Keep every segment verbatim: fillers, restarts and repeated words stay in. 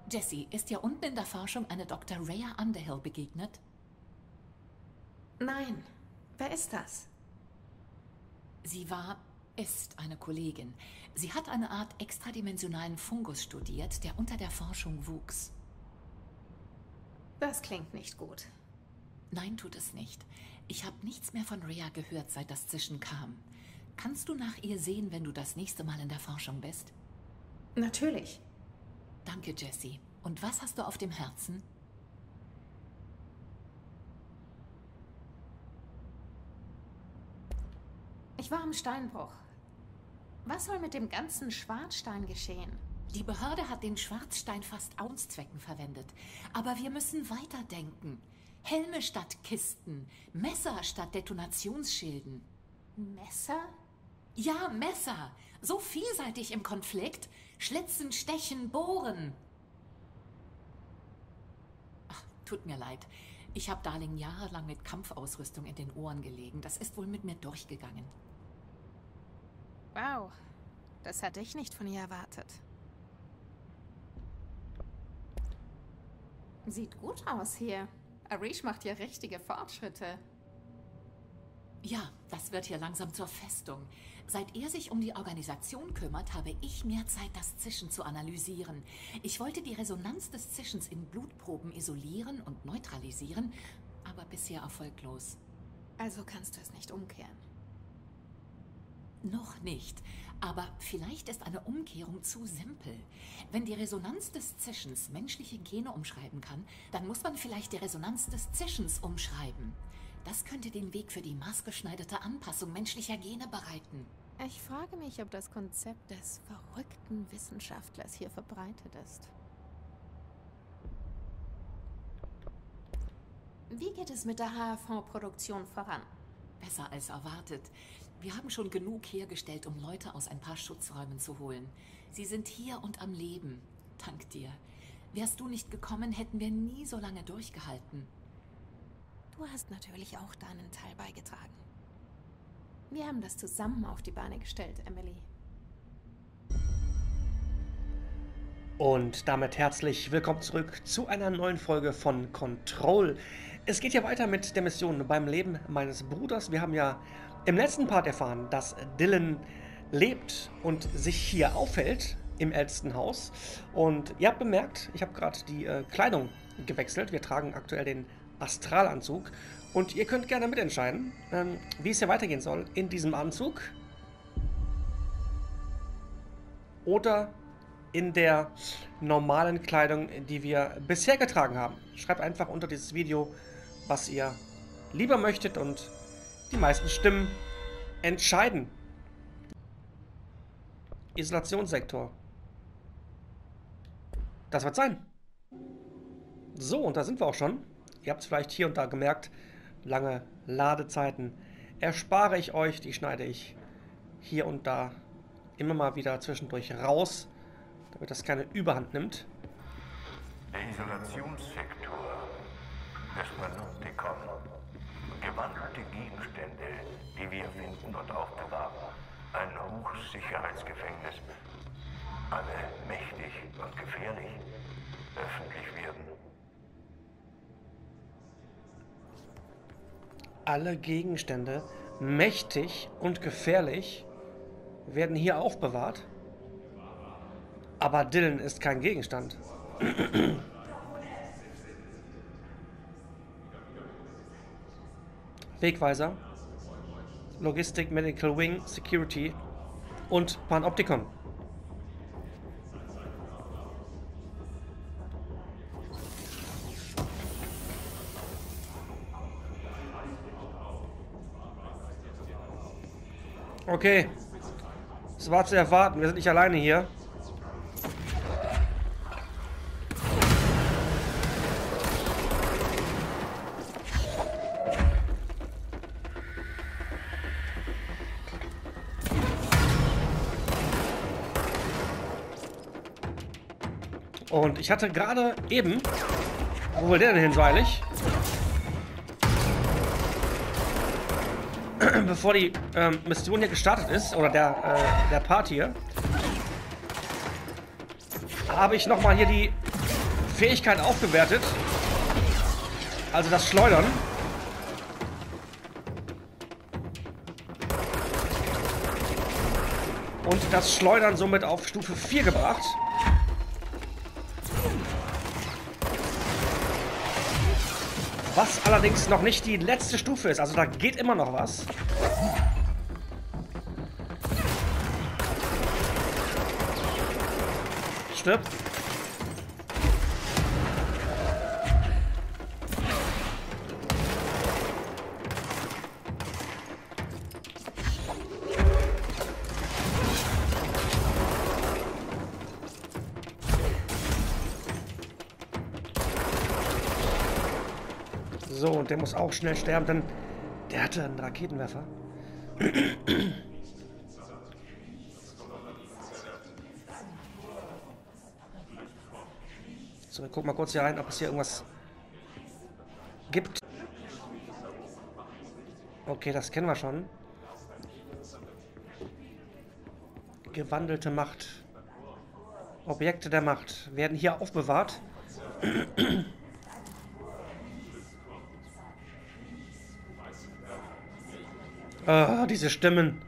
Jessie, ist dir unten in der Forschung eine Doktor Rhea Underhill begegnet? Nein. Wer ist das? Sie war, ist eine Kollegin. Sie hat eine Art extradimensionalen Fungus studiert, der unter der Forschung wuchs. Das klingt nicht gut. Nein, tut es nicht. Ich habe nichts mehr von Rhea gehört, seit das Zischen kam. Kannst du nach ihr sehen, wenn du das nächste Mal in der Forschung bist? Natürlich. Danke, Jessie. Und was hast du auf dem Herzen? Ich war im Steinbruch. Was soll mit dem ganzen Schwarzstein geschehen? Die Behörde hat den Schwarzstein fast aus Zwecken verwendet. Aber wir müssen weiterdenken. Helme statt Kisten, Messer statt Detonationsschilden. Messer? Ja, Messer. So vielseitig im Konflikt. Schlitzen, stechen, bohren. Ach, tut mir leid. Ich habe Darling jahrelang mit Kampfausrüstung in den Ohren gelegen. Das ist wohl mit mir durchgegangen. Wow, das hatte ich nicht von ihr erwartet. Sieht gut aus hier. Arish macht hier richtige Fortschritte. Ja, das wird hier langsam zur Festung. Seit er sich um die Organisation kümmert, habe ich mehr Zeit, das Zischen zu analysieren. Ich wollte die Resonanz des Zischens in Blutproben isolieren und neutralisieren, aber bisher erfolglos. Also kannst du es nicht umkehren. Noch nicht, aber vielleicht ist eine Umkehrung zu simpel. Wenn die Resonanz des Zischens menschliche Gene umschreiben kann, dann muss man vielleicht die Resonanz des Zischens umschreiben. Das könnte den Weg für die maßgeschneiderte Anpassung menschlicher Gene bereiten. Ich frage mich, ob das Konzept des verrückten Wissenschaftlers hier verbreitet ist. Wie geht es mit der H R-Fond-Produktion voran? Besser als erwartet. Wir haben schon genug hergestellt, um Leute aus ein paar Schutzräumen zu holen. Sie sind hier und am Leben. Dank dir. Wärst du nicht gekommen, hätten wir nie so lange durchgehalten. Du hast natürlich auch deinen Teil beigetragen. Wir haben das zusammen auf die Beine gestellt, Emily. Und damit herzlich willkommen zurück zu einer neuen Folge von Control. Es geht ja weiter mit der Mission beim Leben meines Bruders. Wir haben ja im letzten Part erfahren, dass Dylan lebt und sich hier aufhält im Elstenhaus. Und ihr habt bemerkt, ich habe gerade die äh, Kleidung gewechselt. Wir tragen aktuell den Astralanzug. Und ihr könnt gerne mitentscheiden, ähm, wie es hier weitergehen soll in diesem Anzug. Oder in der normalen Kleidung, die wir bisher getragen haben. Schreibt einfach unter dieses Video, was ihr lieber möchtet, und die meisten Stimmen entscheiden. Isolationssektor. Das wird sein. So, und da sind wir auch schon. Ihr habt es vielleicht hier und da gemerkt, lange Ladezeiten erspare ich euch, die schneide ich hier und da immer mal wieder zwischendurch raus, damit das keine Überhand nimmt. Der Isolationssektor, das Panoptikon, gewandelte Gegenstände, die wir finden und aufbewahren. Ein Hochsicherheitsgefängnis. Alle mächtig und gefährlich. Öffentlich werden. Alle Gegenstände, mächtig und gefährlich, werden hier aufbewahrt. Aber Dylan ist kein Gegenstand. Wegweiser, Logistik, Medical Wing, Security und Panoptikon. Okay, es war zu erwarten, wir sind nicht alleine hier. Und ich hatte gerade eben, wo will der denn hin so eilig? Bevor die ähm, Mission hier gestartet ist, oder der, äh, der Part hier, habe ich nochmal hier die Fähigkeit aufgewertet. Also das Schleudern. Und das Schleudern somit auf Stufe vier gebracht. Was allerdings noch nicht die letzte Stufe ist. Also da geht immer noch was. Stirb. So, und der muss auch schnell sterben, denn der hatte einen Raketenwerfer. So, wir gucken mal kurz hier rein, ob es hier irgendwas gibt. Okay, das kennen wir schon. Gewandelte Macht. Objekte der Macht werden hier aufbewahrt. Ah, diese Stimmen.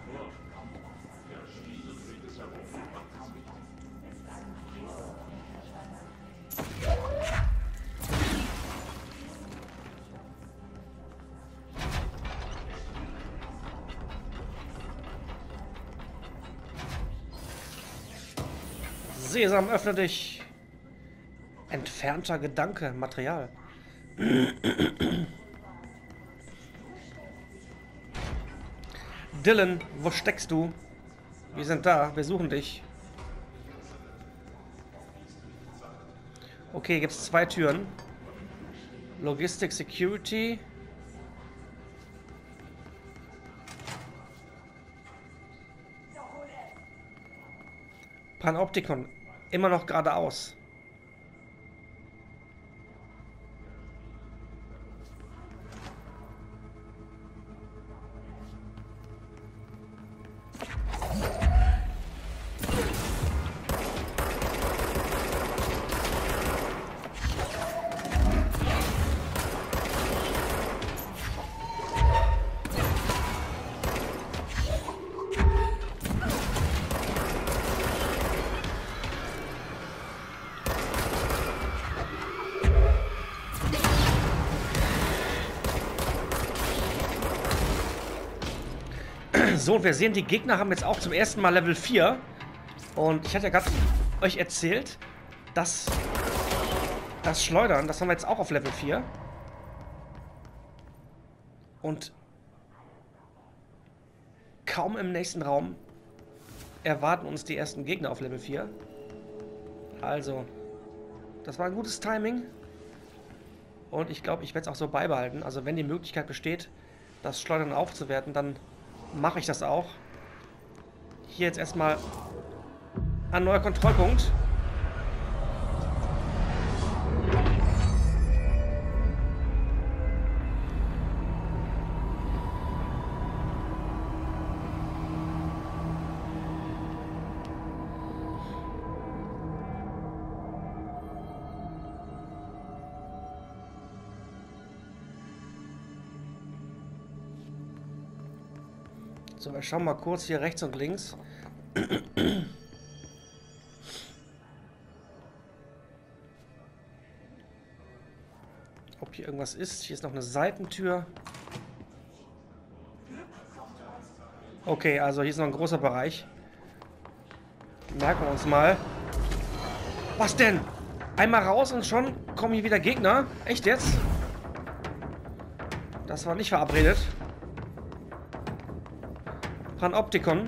Sesam, öffne dich. Entfernter Gedanke, Material. Dylan, wo steckst du? Wir sind da, wir suchen dich. Okay, gibt es zwei Türen. Logistik, Security. Panoptikon, immer noch geradeaus. So, wir sehen, die Gegner haben jetzt auch zum ersten Mal Level vier. Und ich hatte ja gerade euch erzählt, dass das Schleudern, das haben wir jetzt auch auf Level vier. Und kaum im nächsten Raum erwarten uns die ersten Gegner auf Level vier. Also, das war ein gutes Timing. Und ich glaube, ich werde es auch so beibehalten. Also, wenn die Möglichkeit besteht, das Schleudern aufzuwerten, dann mache ich das auch. Hier jetzt erstmal ein neuer Kontrollpunkt. So, wir schauen mal kurz hier rechts und links. Ob hier irgendwas ist. Hier ist noch eine Seitentür. Okay, also hier ist noch ein großer Bereich. Merken wir uns mal. Was denn? Einmal raus und schon kommen hier wieder Gegner? Echt jetzt? Das war nicht verabredet. Panoptikon.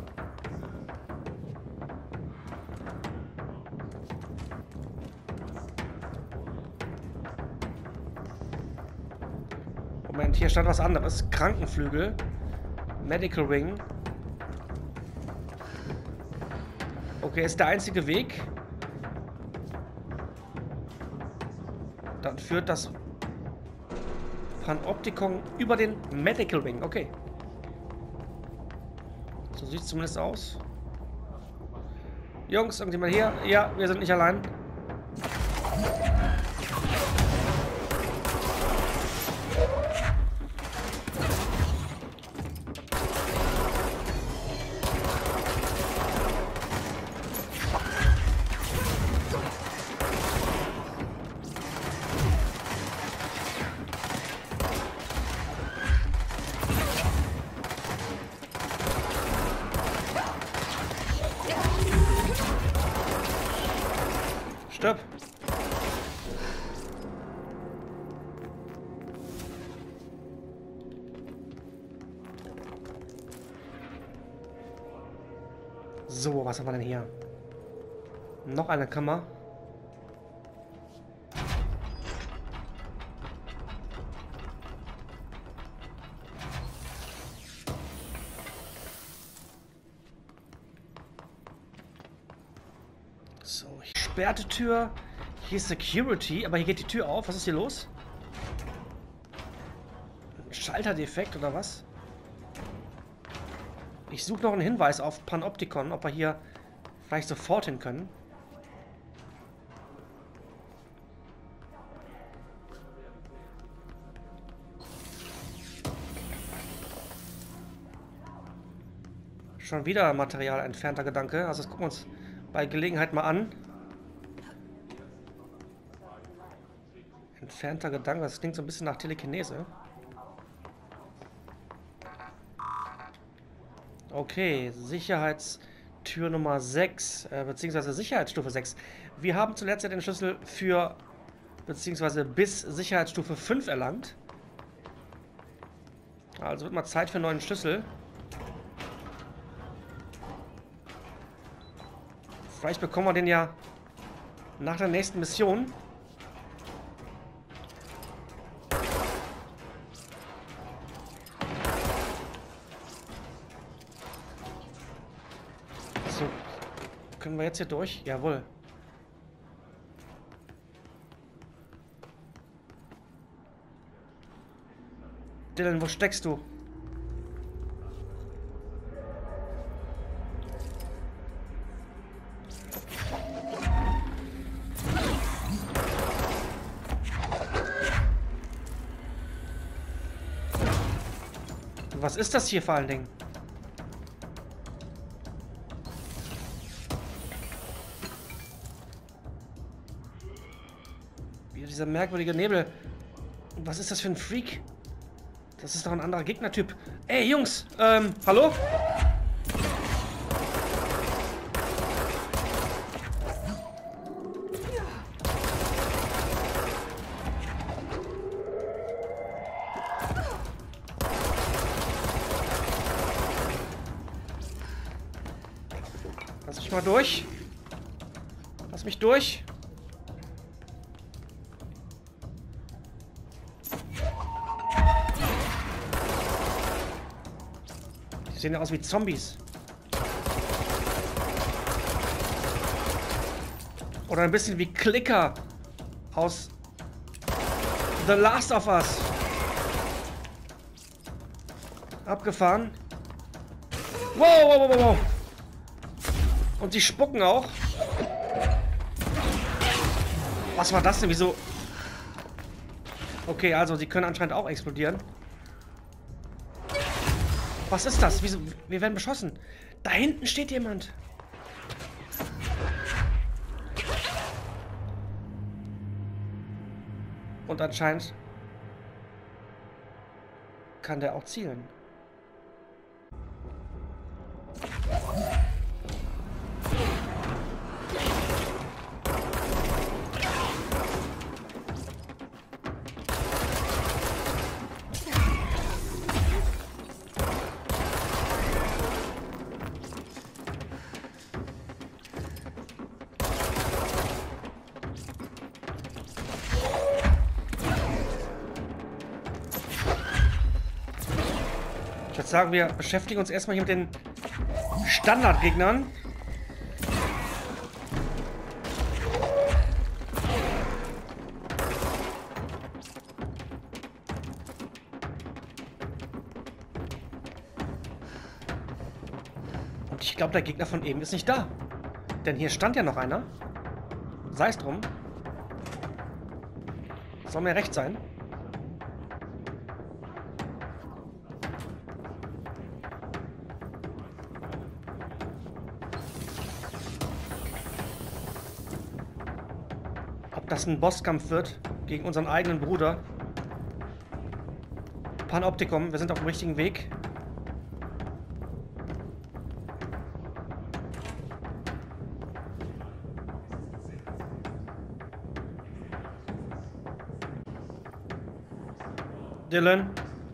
Moment, hier stand was anderes. Krankenflügel. Medical Wing. Okay, ist der einzige Weg. Dann führt das Panoptikon über den Medical Wing. Okay. So sieht es zumindest aus. Jungs, irgendjemand hier? Ja, wir sind nicht allein. Stirb. So, was haben wir denn hier? Noch eine Kammer. So, gesperrte Tür. Hier ist Security, aber hier geht die Tür auf. Was ist hier los? Ein Schalterdefekt oder was? Ich suche noch einen Hinweis auf Panoptikon, ob wir hier vielleicht sofort hin können. Schon wieder Material entfernter Gedanke. Also das gucken wir uns bei Gelegenheit mal an. Entfernter Gedanke, das klingt so ein bisschen nach Telekinese. Okay, Sicherheitstür Nummer sechs, äh, beziehungsweise Sicherheitsstufe sechs. Wir haben zuletzt ja den Schlüssel für, beziehungsweise bis Sicherheitsstufe fünf erlangt. Also wird mal Zeit für einen neuen Schlüssel. Vielleicht bekommen wir den ja nach der nächsten Mission. So, können wir jetzt hier durch? Jawohl. Dylan, wo steckst du? Was ist das hier vor allen Dingen? Wieder dieser merkwürdige Nebel. Was ist das für ein Freak? Das ist doch ein anderer Gegnertyp. Ey, Jungs! Ähm, hallo? Lass mich mal durch. Lass mich durch. Die sehen ja aus wie Zombies. Oder ein bisschen wie Clicker aus The Last of Us. Abgefahren. Wow, wow, wow, wow. Und sie spucken auch. Was war das denn? Wieso? Okay, also sie können anscheinend auch explodieren. Was ist das? Wieso? Wir werden beschossen. Da hinten steht jemand. Und anscheinend kann der auch zielen. Ich würde sagen, wir beschäftigen uns erstmal hier mit den Standardgegnern. Und ich glaube, der Gegner von eben ist nicht da. Denn hier stand ja noch einer. Sei es drum. Soll mir recht sein. Das ein Bosskampf wird gegen unseren eigenen Bruder. Panoptikum, wir sind auf dem richtigen Weg. Dylan?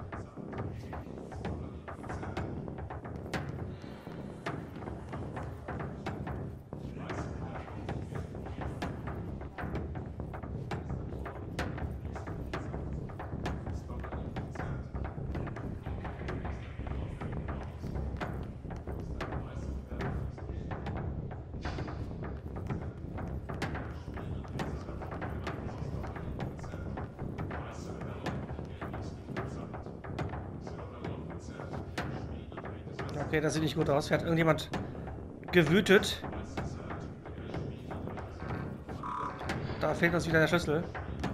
Okay, das sieht nicht gut aus. Hier hat irgendjemand gewütet. Da fehlt uns wieder der Schlüssel.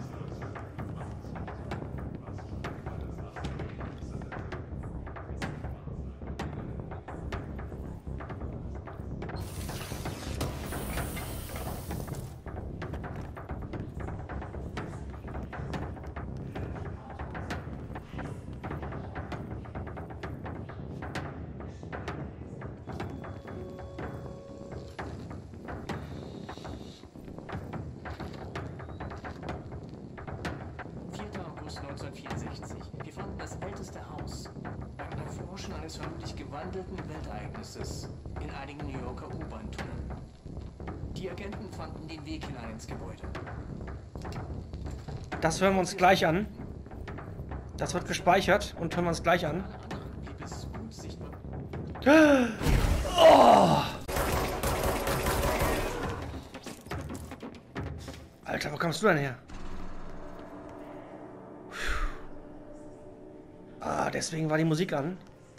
neunzehnhundertvierundsechzig. Wir fanden das älteste Haus beim Erforschen eines vermutlich gewandelten Weltereignisses in einigen New Yorker U-Bahn-Tunneln. Die Agenten fanden den Weg hinein ins Gebäude. Das hören wir uns gleich an. Das wird gespeichert und hören wir uns gleich an. Oh! Alter, wo kommst du denn her? Ah, deswegen war die Musik an.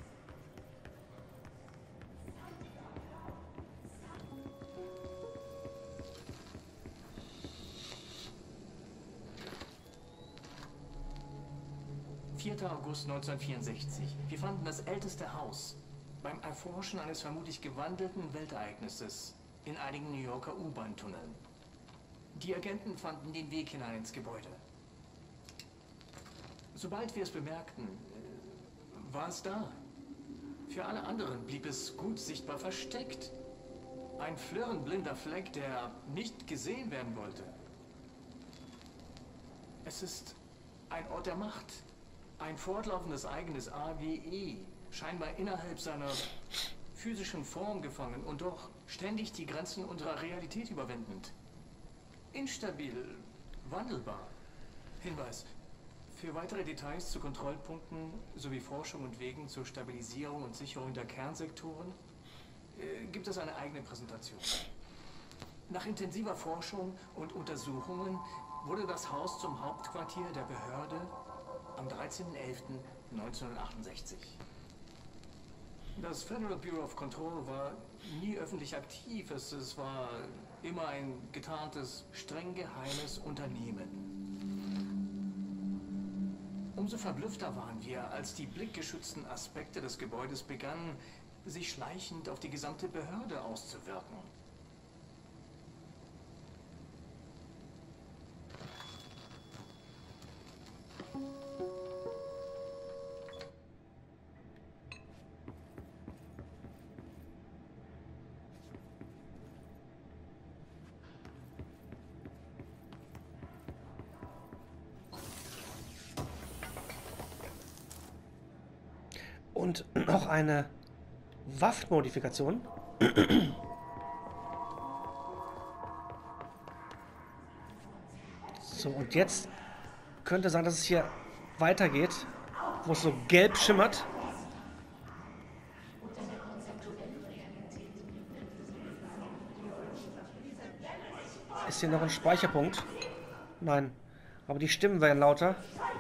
vierter August neunzehnhundertvierundsechzig. Wir fanden das älteste Haus beim Erforschen eines vermutlich gewandelten Weltereignisses in einigen New Yorker U-Bahn-Tunneln. Die Agenten fanden den Weg hinein ins Gebäude. Sobald wir es bemerkten, war es da. Für alle anderen blieb es gut sichtbar versteckt. Ein flirrenblinder Fleck, der nicht gesehen werden wollte. Es ist ein Ort der Macht. Ein fortlaufendes eigenes A W E, scheinbar innerhalb seiner physischen Form gefangen und doch ständig die Grenzen unserer Realität überwindend. Instabil, wandelbar. Hinweis: Für weitere Details zu Kontrollpunkten sowie Forschung und Wegen zur Stabilisierung und Sicherung der Kernsektoren äh, gibt es eine eigene Präsentation. Nach intensiver Forschung und Untersuchungen wurde das Haus zum Hauptquartier der Behörde am dreizehnten elften neunzehnhundertachtundsechzig. Das Federal Bureau of Control war nie öffentlich aktiv. Es, es war immer ein getarntes, streng geheimes Unternehmen. Umso verblüffter waren wir, als die blickgeschützten Aspekte des Gebäudes begannen, sich schleichend auf die gesamte Behörde auszuwirken. Und noch eine Waffenmodifikation. So, und jetzt könnte sein, dass es hier weitergeht, wo es so gelb schimmert. Ist hier noch ein Speicherpunkt? Nein. Aber die Stimmen werden lauter.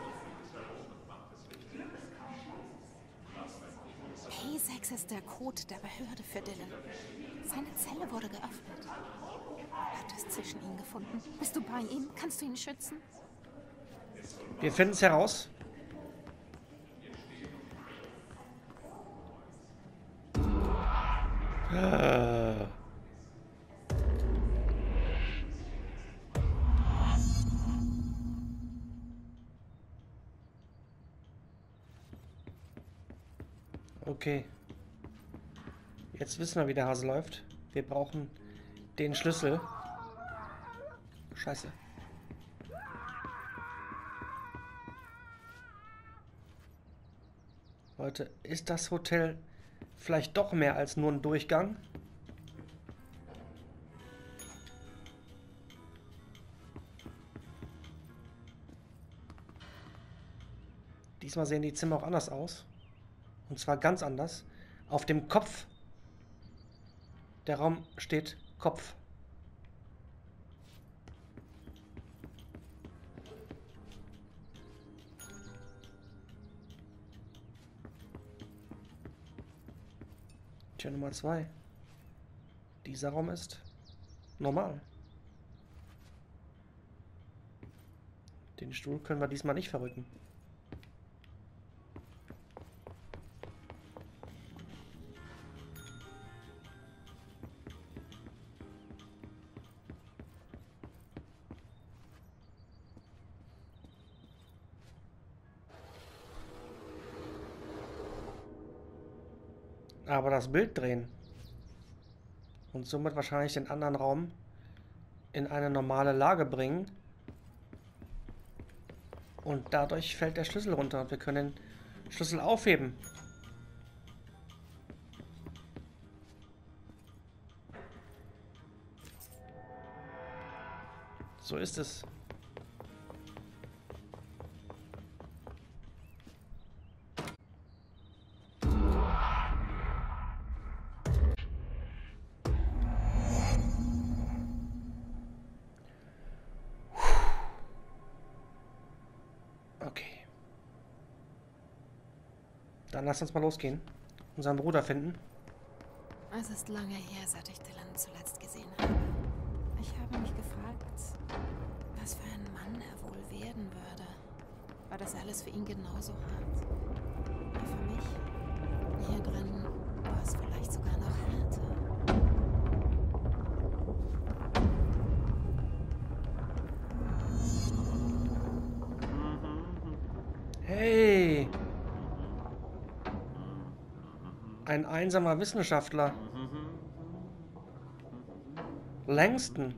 P sechs ist der Code der Behörde für Dylan. Seine Zelle wurde geöffnet. Hat es zwischen ihn gefunden? Bist du bei ihm? Kannst du ihn schützen? Wir finden es heraus. Ah. Okay. Jetzt wissen wir, wie der Hase läuft. Wir brauchen den Schlüssel. Scheiße. Leute, ist das Hotel vielleicht doch mehr als nur ein Durchgang? Diesmal sehen die Zimmer auch anders aus. Und zwar ganz anders. Auf dem Kopf. Der Raum steht Kopf. Tür Nummer zwei. Dieser Raum ist normal. Den Stuhl können wir diesmal nicht verrücken. Aber das Bild drehen und somit wahrscheinlich den anderen Raum in eine normale Lage bringen. Und dadurch fällt der Schlüssel runter und wir können den Schlüssel aufheben. So ist es. Okay. Dann lass uns mal losgehen. Unseren Bruder finden. Es ist lange her, seit ich Dylan zuletzt gesehen habe. Ich habe mich gefragt, was für ein Mann er wohl werden würde. War das alles für ihn genauso hart? Wie für mich? Hier drin war es vielleicht sogar noch härter. Hey! Ein einsamer Wissenschaftler. Langston.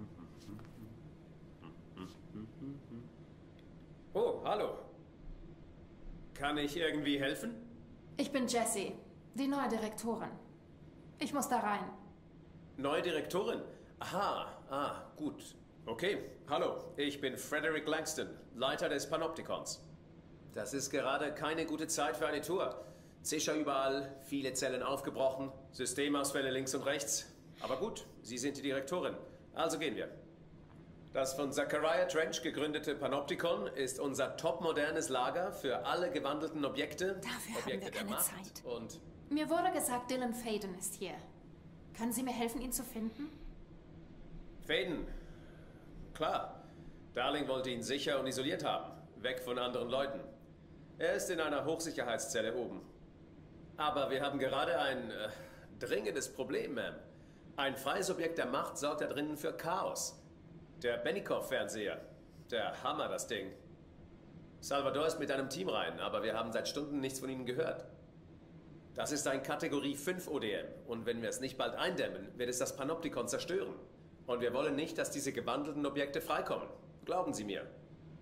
Oh, hallo. Kann ich irgendwie helfen? Ich bin Jessie, die neue Direktorin. Ich muss da rein. Neue Direktorin? Aha, ah, gut. Okay, hallo. Ich bin Frederick Langston, Leiter des Panoptikons. Das ist gerade keine gute Zeit für eine Tour. Zischer überall, viele Zellen aufgebrochen, Systemausfälle links und rechts. Aber gut, Sie sind die Direktorin. Also gehen wir. Das von Zachariah Trench gegründete Panoptikon ist unser topmodernes Lager für alle gewandelten Objekte. Dafür Objekte haben wir keine der Macht Zeit. Und Mir wurde gesagt, Dylan Faden ist hier. Können Sie mir helfen, ihn zu finden? Faden. Klar. Darling wollte ihn sicher und isoliert haben. Weg von anderen Leuten. Er ist in einer Hochsicherheitszelle oben. Aber wir haben gerade ein äh, dringendes Problem, Ma'am. Ein freies Objekt der Macht sorgt da drinnen für Chaos. Der Benikoff-Fernseher. Der Hammer, das Ding. Salvador ist mit einem Team rein, aber wir haben seit Stunden nichts von ihnen gehört. Das ist ein Kategorie fünf O D M. Und wenn wir es nicht bald eindämmen, wird es das Panoptikon zerstören. Und wir wollen nicht, dass diese gewandelten Objekte freikommen. Glauben Sie mir.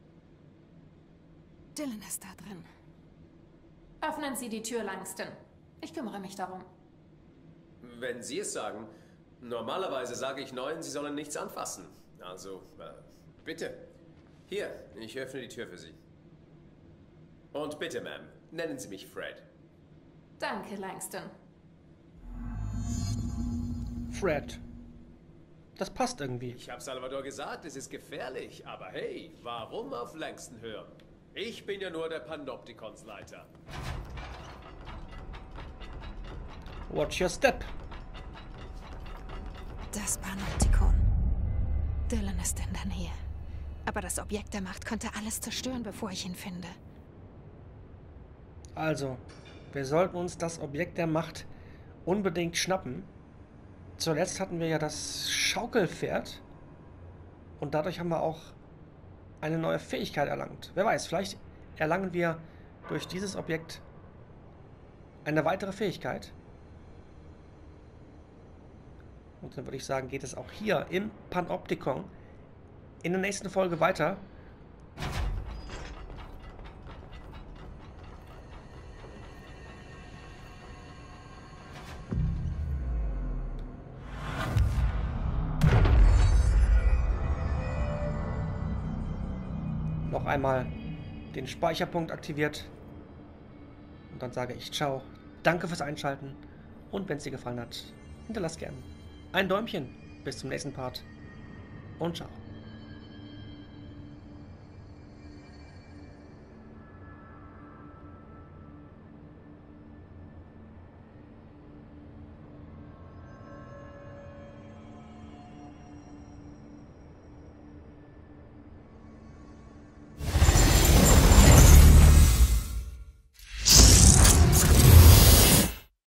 Dylan ist da drin. Öffnen Sie die Tür, Langston. Ich kümmere mich darum. Wenn Sie es sagen. Normalerweise sage ich Neuen, Sie sollen nichts anfassen. Also, äh, bitte. Hier, ich öffne die Tür für Sie. Und bitte, Ma'am, nennen Sie mich Fred. Danke, Langston. Fred. Das passt irgendwie. Ich habe Salvador gesagt, es ist gefährlich. Aber hey, warum auf Langston hören? Ich bin ja nur der Panoptikonsleiter. Watch your step. Das Panoptikon. Dylan ist in der Nähe. Aber das Objekt der Macht könnte alles zerstören, bevor ich ihn finde. Also, wir sollten uns das Objekt der Macht unbedingt schnappen. Zuletzt hatten wir ja das Schaukelpferd. Und dadurch haben wir auch eine neue Fähigkeit erlangt. Wer weiß, vielleicht erlangen wir durch dieses Objekt eine weitere Fähigkeit. Und dann würde ich sagen, geht es auch hier im Panoptikon in der nächsten Folge weiter. noch einmal den Speicherpunkt aktiviert. Und dann sage ich ciao. Danke fürs Einschalten. Und wenn es dir gefallen hat, hinterlass gerne ein Däumchen. Bis zum nächsten Part. Und ciao.